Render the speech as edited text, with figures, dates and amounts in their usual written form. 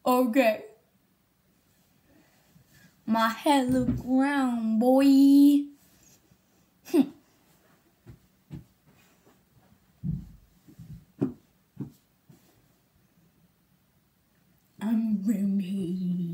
Okay. My head look round, boy. I'm round here.